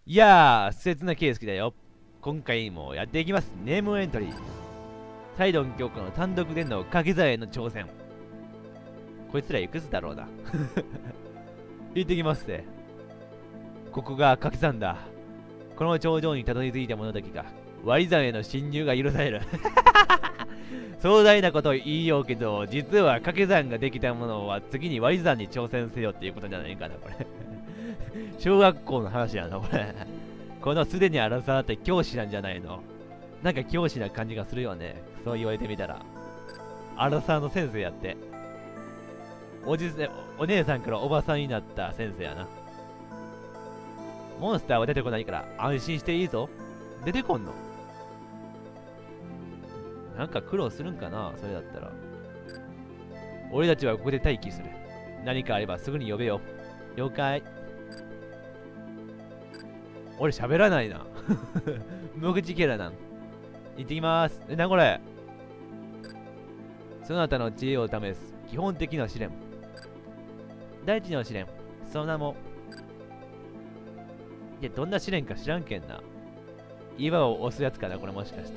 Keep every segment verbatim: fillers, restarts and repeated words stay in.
いやー、切なケースだよ。今回もやっていきます。ネームエントリー。サイドン教科の単独での掛け算への挑戦。こいつらいくつだろうな。行ってきますぜ。ここが掛け算だ。この頂上にたどり着いた者だけが割り算への侵入が許される。壮大なことを言いようけど、実は掛け算ができた者は次に割り算に挑戦せよっていうことじゃないかな、これ。小学校の話やな、これ。このすでに荒さって教師なんじゃないの？なんか教師な感じがするよね。そう言われてみたら。荒さの先生やって。おじせ、お姉さんからおばさんになった先生やな。モンスターは出てこないから安心していいぞ。出てこんの？なんか苦労するんかな、それだったら。俺たちはここで待機する。何かあればすぐに呼べよ。了解。俺喋らないな。無口キャラなん。行ってきまーす。え、なこれ。そなたの知恵を試す基本的な試練。第一の試練。その名も。いや、どんな試練か知らんけんな。岩を押すやつかな、これもしかして。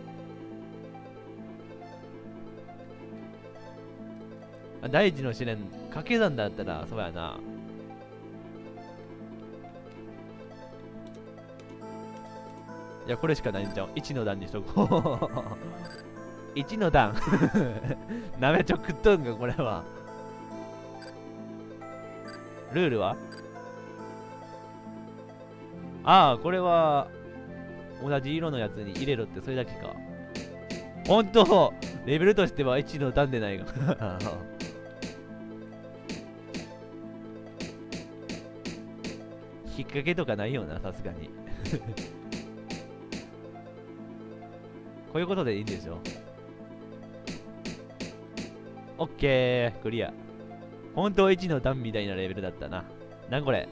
あ、第一の試練。掛け算だったら、そうやな。いや、これしかないんじゃん。いちの段にしとこう。いちの段。なめちょ食っとんか、これは。ルールはああ、これは、同じ色のやつに入れろってそれだけか。ほんと、レベルとしてはいちの段でないが。引っ掛けとかないよな、さすがに。こういうことでいいんでしょ。オッケー、クリア。ほんといちの段みたいなレベルだったな。なんこれ。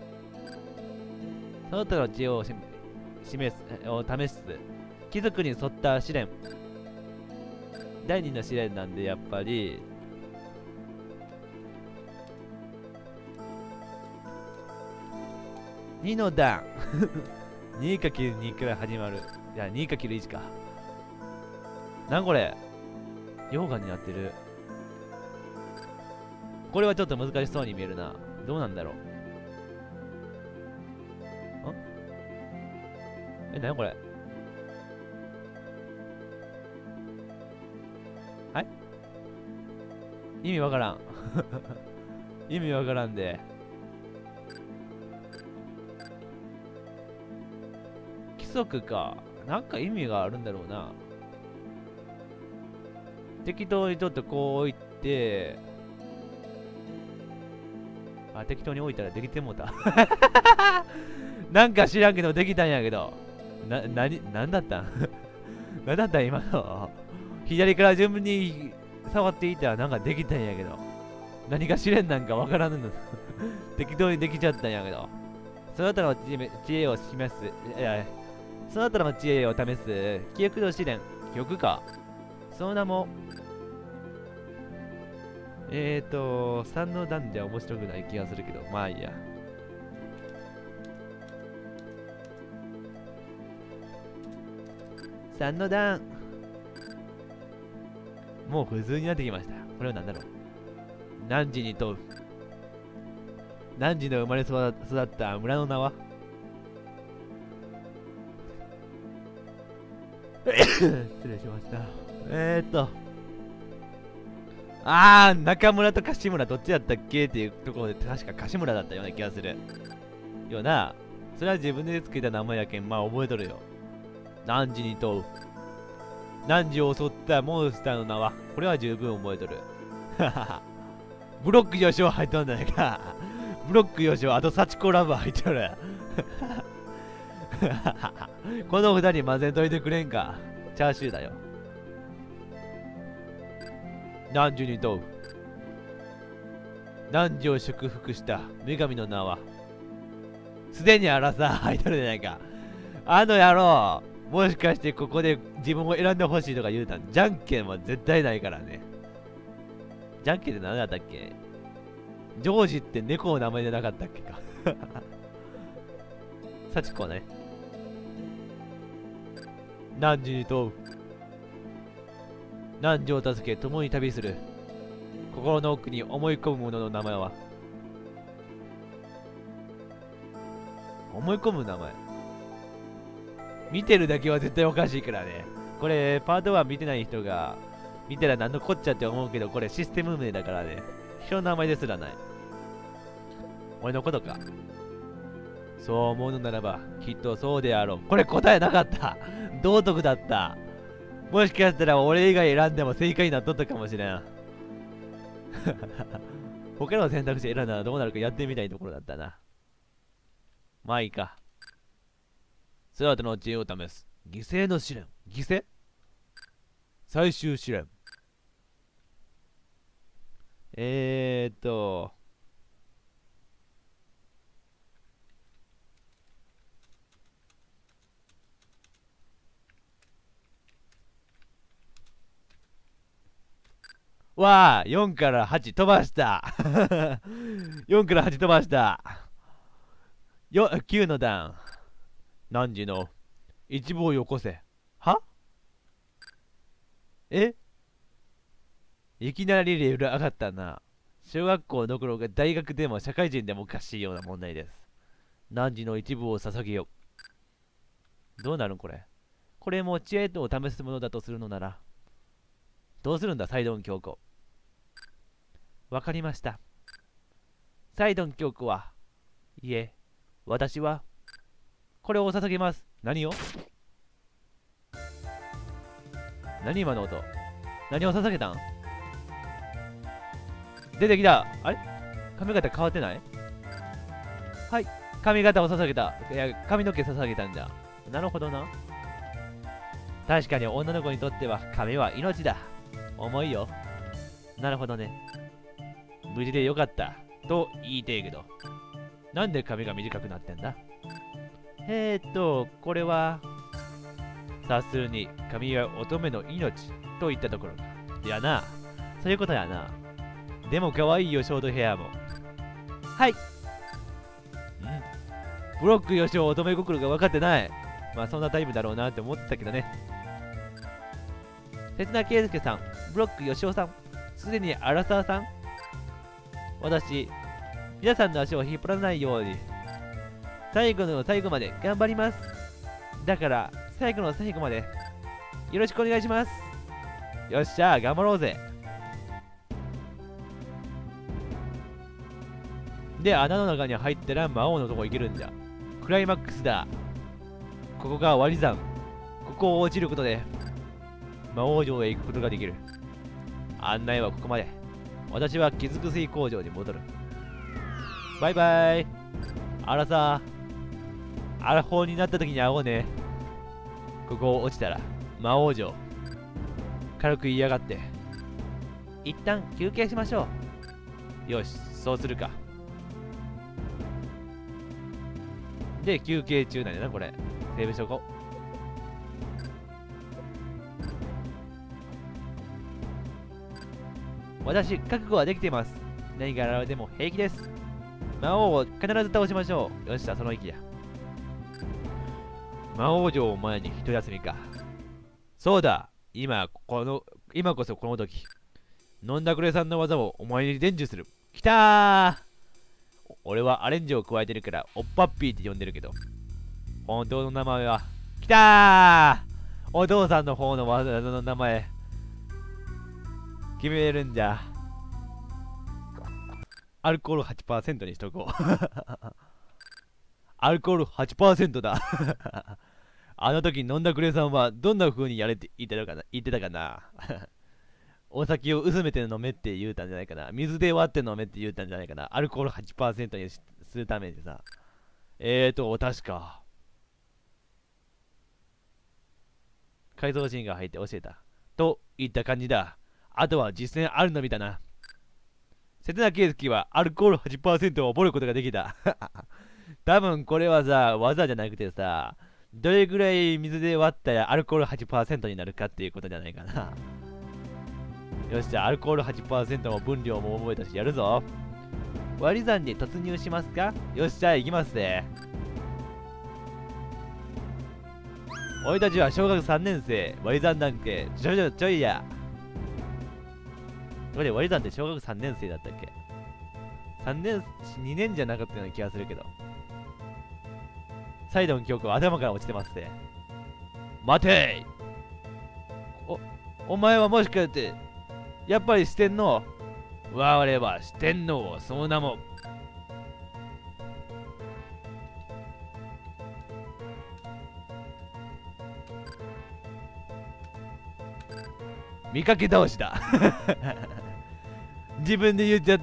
その他の知恵をし示す、を試す。貴族に沿った試練。第二の試練なんで、やっぱり、にの段。にかけるに から始まる。いや、にかけるいちか。なんこれ？溶岩になってる。これはちょっと難しそうに見えるな。どうなんだろう。ん？え、なにこれ？はい？意味わからん。意味わからんで。規則か。なんか意味があるんだろうな。適当にちょっとこう置いて、あ、適当に置いたらできてもうた。なんか知らんけどできたんやけど。な、なに、なんだったんなんだったん今の。左から順番に触っていったらなんかできたんやけど。何が試練なんかわからんの。適当にできちゃったんやけど。その他の知恵を示す。いや、その他の知恵を試す。記憶の試練。記憶か。その名も、えーと、さんの段じゃ面白くない気がするけど、まあいいや。さんの段。もう普通になってきました。これは何だろう。汝に問う。汝の生まれ育った村の名は失礼しました。えーっと。あー、中村と柏村どっちだったっけっていうところで確か柏村だったような気がする。よな。それは自分でつけた名前やけん、まあ覚えとるよ。汝に問う。汝を襲ったモンスターの名はこれは十分覚えとる。ブロック吉尾入っとんじゃないか。ブロック吉尾、あとサチコラブ入っとる。この二人混ぜんといてくれんか。チャーシューだよ。汝に問う。汝を祝福した女神の名はすでにあらさ入っとるじゃないか。あの野郎、もしかしてここで自分を選んでほしいとか言うたん？じゃんけんは絶対ないからね。じゃんけんって何だったっけ？ジョージって猫の名前じゃなかったっけか。 幸子はね。汝に問う。汝を助け、共に旅する。心の奥に思い込む者の名前は。思い込む名前。見てるだけは絶対おかしいからね。これ、パートワン見てない人が、見たら何のこっちゃって思うけど、これシステム名だからね。人の名前ですらない。俺のことか。そう思うのならば、きっとそうであろう。これ答えなかった。道徳だった。もしかしたら俺以外選んでも正解になっとったかもしれん。他の選択肢選んだらどうなるかやってみたいところだったな。まあいいか。すべての知恵を試す。犠牲の試練。犠牲最終試練。えーっと。わあ、よんからはち飛ばした。よんからはち飛ばした。よきゅうの段。何時の一部をよこせ。はえいきなりレベル上がったな。小学校どころか大学でも社会人でもおかしいような問題です。何時の一部を捧げよう。どうなるんこれ。これも知恵とを試すものだとするのなら。どうするんだ、サイドン教皇。わかりました。サイドン教皇は、いえ、私は、これを捧げます。何を何今の音。何を捧げたん出てきた。あれ髪型変わってない？はい。髪型を捧げた。いや、髪の毛捧げたんじゃ。なるほどな。確かに女の子にとっては髪は命だ。重いよ。なるほどね。無事でよかった。と言いてえけど。なんで髪が短くなってんだ？えーっと、これは、察するに髪は乙女の命といったところ。いやな。そういうことやな。でも可愛いよ、ショートヘアも。はい。うん。ブロックよしお乙女心が分かってない。まあそんなタイプだろうなって思ってたけどね。刹那圭介さん、ブロックよしおさん、すでにアラサーさん。私、皆さんの足を引っ張らないように、最後の最後まで頑張ります。だから、最後の最後まで、よろしくお願いします。よっしゃ、頑張ろうぜ。で、穴の中に入ったら魔王のとこ行けるんじゃ。クライマックスだ。ここが割り山。ここを落ちることで、魔王城へ行くことができる。案内はここまで。私は傷薬工場に戻る。バイバイ。あらさ、アラフォーになった時に会おうね。ここを落ちたら、魔王城。軽く言いやがって。一旦休憩しましょう。よし、そうするか。で、休憩中なんやな、これ。セーブしとこう。私、覚悟はできています。何が現れても平気です。魔王を必ず倒しましょう。よっしゃ、その息や。魔王城を前に一休みか。そうだ、今、この、今こそこの時。飲んだくれさんの技をお前に伝授する。きたー。俺はアレンジを加えてるから、おっぱっぴーって呼んでるけど。本当の名前は、きたー。お父さんの方の技の名前、決めるんじゃ。アルコール はちパーセント にしとこう。アルコール はちパーセント だ。あの時飲んだクレさんはどんな風にやれって言ってたかな言ってたかなお酒を薄めて飲めって言うたんじゃないかな。水で割って飲めって言うたんじゃないかな。アルコール はちパーセント にするためにさ。えーと、確か。改造シーンが入って教えた。といった感じだ。あとは実践あるのみだな。刹那圭介はアルコール はちパーセント を覚えることができた。多分これはさ、技じゃなくてさ、どれぐらい水で割ったらアルコール はちパーセント になるかっていうことじゃないかな。よし、じゃあアルコール はちパーセント も分量も覚えたし、やるぞ。割り算に突入しますか？よっしゃ、行きますぜ。 俺たちは小学さんねん生、割り算なんけ、ちょいちょいちょいや。これ割り算って小学さんねん生だったっけ？ さん 年、にねんじゃなかったような気がするけど。サイドの記憶は頭から落ちてますね。待てい！お、お前はもしかして、やっぱり四天王？我は四天王、その名も。見かけ倒しだ。自分で言っちゃった。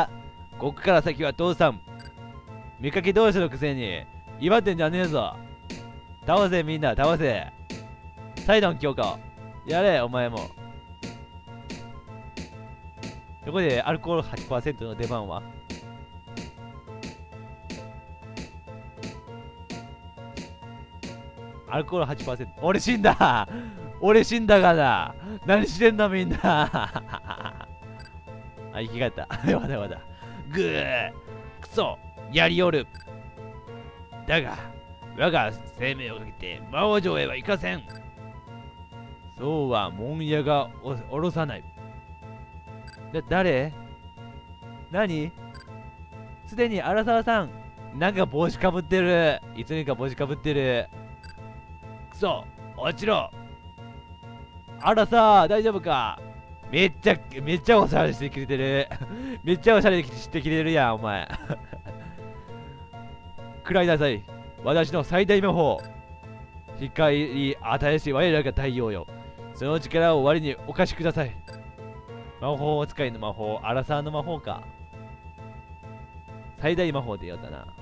こっから先は父さん。見かけ倒しのくせに、祝ってんじゃねえぞ。倒せみんな、倒せ。サイドン強化。やれ、お前も。そこでアルコール はちパーセント の出番はアルコール はちパーセント。俺死んだ。俺死んだがな。何してんのみんな。あ、生き返った。よかったよかった。ぐー。くそ。やりおる。だが、我が生命をかけて魔王城へは行かせん。そうは門屋がお下ろさない。だ、誰？何？すでに荒沢さん。なんか帽子かぶってる。いつにか帽子かぶってる。くそ、落ちろ。あらさ、大丈夫か？めっちゃ、めっちゃおしゃれしてくれてる。めっちゃおしゃれしてくれてるやん、お前。食らいなさい。私の最大魔法。光与えし我らが太陽よ。その力を我にお貸しください。魔法使いの魔法、アラサーの魔法か。最大魔法でよったな。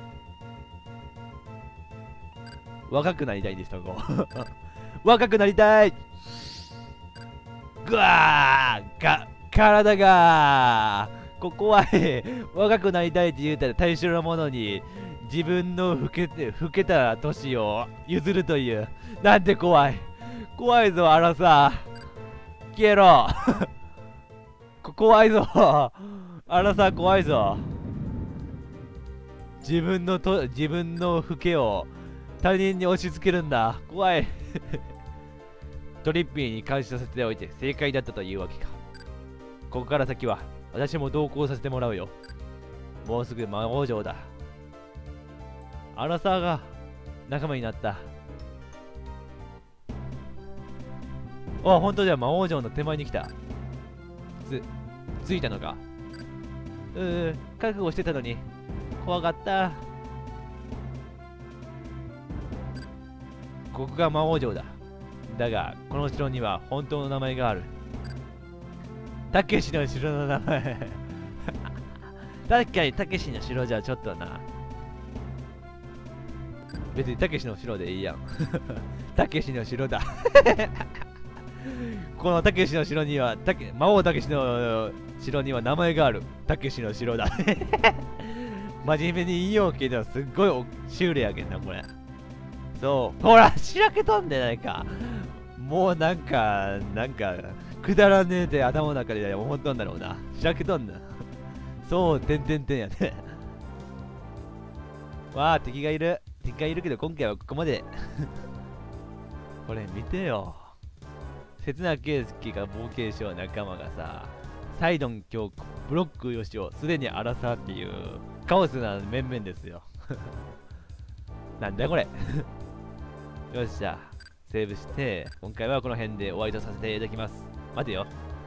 若くなりたいんですとこ。若くなりたい。ぐわーが、体がこ怖い。若くなりたいって言うたら対象のものに自分の老けて、老けた年を譲るという。なんて怖い。怖いぞ、あらさ。消えろ。こ怖いぞ。あらさ、怖いぞ。自分のと、自分の老けを他人に押し付けるんだ。怖い。トリッピーに監視させておいて正解だったというわけか。ここから先は私も同行させてもらうよ。もうすぐ魔王城だ。アラサーが仲間になった。あ、本当じゃ魔王城の手前に来た。つ、着いたのか。うー、覚悟してたのに。怖かった。ここが魔王城だ。だが、この城には本当の名前がある。たけしの城の名前。確かにたけしの城じゃちょっとな。別にたけしの城でいいやん。たけしの城だ。このたけしの城には、たけ魔王たけしの城には名前がある。たけしの城だ。真面目に言いようけど、すっごいシュールやけんな、これ。そう。ほら、しらけとんでないか。もうなんか、なんか、くだらねえって頭の中で思っとんだろうな。しらけとんだ。そう、てんてんてんやね。わあ、敵がいる。敵がいるけど、今回はここまで。これ見てよ。刹那圭介が冒険者仲間がさ、サイドン京子、ブロックヨシオ、すでにアラサーっていうカオスな面々ですよ。なんだこれ。よっしゃ。セーブして、今回はこの辺で終わりとさせていただきます。待てよ。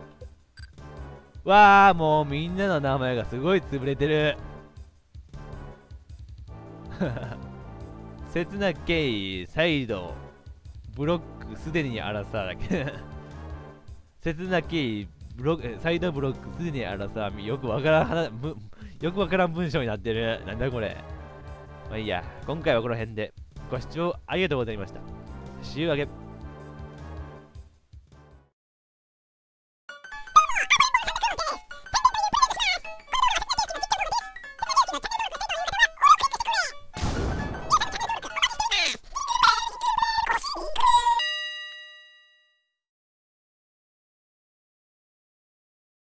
わあ、もうみんなの名前がすごい潰れてる。刹那圭、サイド、ブロック、すでにアラサーだけ。刹那圭、ブロック、サイドブロック、すでにアラサー、よくわからん、よくわからん文章になってる。なんだこれ。まあいいや、今回はこの辺でご視聴ありがとうございました。週明け。